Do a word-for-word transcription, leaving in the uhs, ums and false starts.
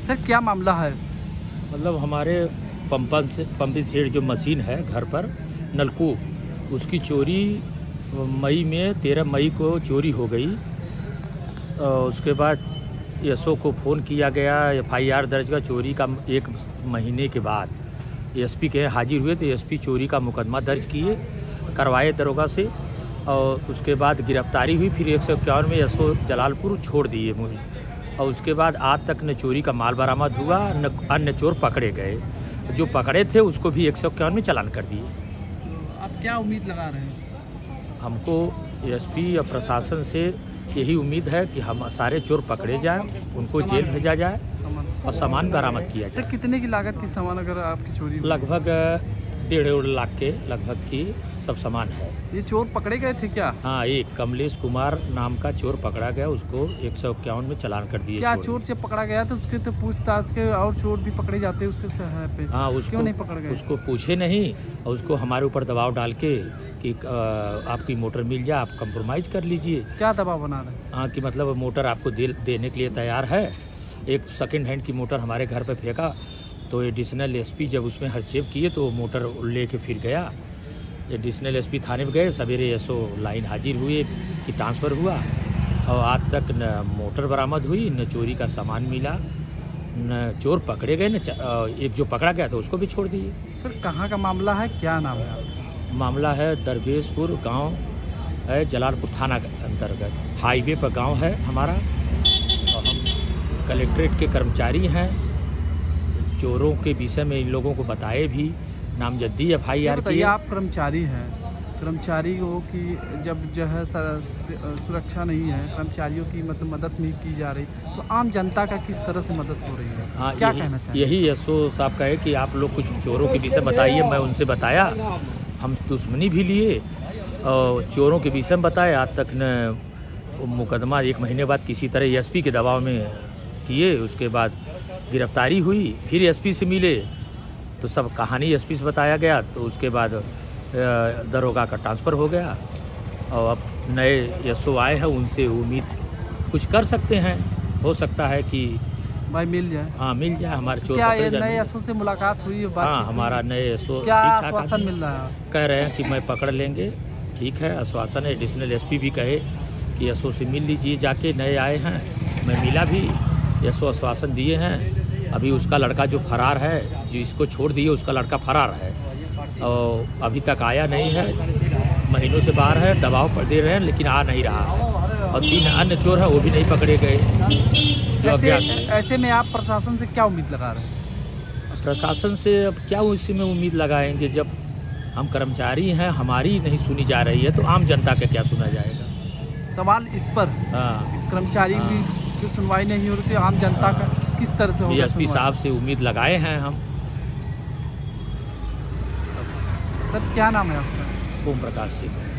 Sir क्या मामला है? मतलब हमारे पंपन से पंपिंग सेट जो मशीन है घर पर नलकूप, उसकी चोरी मई में तेरह मई को चोरी हो गई। उसके बाद एसओ को फ़ोन किया गया, एफ आई आर दर्ज का चोरी का एक महीने के बाद एसपी के हाजिर हुए तो एसपी चोरी का मुकदमा दर्ज किए करवाए दरोगा से, और उसके बाद गिरफ्तारी हुई। फिर एक सौ इक्यावन में एसओ जलालपुर छोड़ दिए मुझे, और उसके बाद आज तक न चोरी का माल बरामद हुआ न अन्य चोर पकड़े गए। जो पकड़े थे उसको भी एक सौ इक्यावन में चालान कर दिए। आप क्या उम्मीद लगा रहे हैं? हमको एसपी या प्रशासन से यही उम्मीद है कि हम सारे चोर पकड़े जाएं, उनको जेल भेजा जाए और सामान बरामद किया जाए। सर कितने की लागत की सामान अगर आपकी चोरी? लगभग डेढ़ लाख के लगभग की सब सामान है। ये चोर पकड़े गए थे क्या? हाँ, एक कमलेश कुमार नाम का चोर पकड़ा गया, उसको एक सौ इक्यावन में चालान कर दिए। क्या चोर जब पकड़ा गया तो उसके तो पूछताछ के और चोर भी पकड़े जाते उससे शहर पे? हाँ, उसको क्यों नहीं पकड़ गए? उसको पूछे नहीं और उसको हमारे ऊपर दबाव डाल के कि आपकी मोटर मिल जाए, आप कंप्रोमाइज़ कर लीजिए। क्या दबाव बना रहे हैं? हाँ, कि मतलब मोटर आपको दे, देने के लिए तैयार है। एक सेकंड हैंड की मोटर हमारे घर पे फेंका तो एडिशनल एसपी जब उसमें हस्तक्षेप किए तो मोटर लेके फिर गया। एडिशनल एसपी थाने में गए, सवेरे एसओ लाइन हाजिर हुए कि ट्रांसफ़र हुआ, और आज तक न मोटर बरामद हुई न चोरी का सामान मिला, न चोर पकड़े गए, न एक जो पकड़ा गया था उसको भी छोड़ दिए। सर कहाँ का मामला है, क्या नाम है आपका? मामला है दरवेशपुर गांव है, जलालपुर थाना के अंतर्गत हाईवे पर गांव है हमारा, और हम कलेक्ट्रेट के कर्मचारी हैं। चोरों के विषय में इन लोगों को बताए भी, नामजद्दी एफ आई आर की। आप कर्मचारी हैं, कर्मचारियों की जब जो है सुरक्षा नहीं है, कर्मचारियों की मतलब मदद नहीं की जा रही, तो आम जनता का किस तरह से मदद हो रही है? हाँ, क्या यही, कहना चाहिए? यही एसओ साहब का है कि आप लोग कुछ चोरों के विषय बताइए। मैं उनसे बताया, हम दुश्मनी भी लिए और चोरों के विषय में बताए। आज तक न मुकदमा एक महीने बाद किसी तरह एसपी के दबाव में किए, उसके बाद गिरफ्तारी हुई, फिर एसपी से मिले तो सब कहानी एसपी से बताया गया, तो उसके बाद दरोगा का ट्रांसफ़र हो गया, और अब नए एसओ आए हैं, उनसे उम्मीद कुछ कर सकते हैं। हो सकता है कि भाई मिल जाए। हाँ, मिल जाए हमारे चोर। क्या ये नए एसओ से मुलाकात हुई है? हाँ, हमारा नए एसओ क्या आश्वासन मिल रहा है? कह रहे हैं कि मैं पकड़ लेंगे। ठीक है, आश्वासन है। एडिशनल एसपी भी कहे कि एसओ से मिल लीजिए जाके, नए आए हैं। मैं मिला भी, एसओ आश्वासन दिए हैं। अभी उसका लड़का जो फरार है, जिसको छोड़ दिए उसका लड़का फरार है और अभी तक आया नहीं है, महीनों से बाहर है, दबाव पर दे रहे हैं लेकिन आ नहीं रहा है, और तीन अन्य चोर हैं वो भी नहीं पकड़े गए। ऐसे, ऐसे में आप प्रशासन से क्या उम्मीद लगा रहे हैं? प्रशासन से अब क्या उसी में उम्मीद लगाएंगे, जब हम कर्मचारी हैं, हमारी नहीं सुनी जा रही है तो आम जनता का क्या सुना जाएगा? सवाल इस पर हाँ, कर्मचारी हाँ। की सुनवाई नहीं हो रही तो आम जनता का किस तरह से होगा? एसपी साहब से उम्मीद लगाए हैं हम। सर क्या नाम है आपका? ओम प्रकाश सिंह।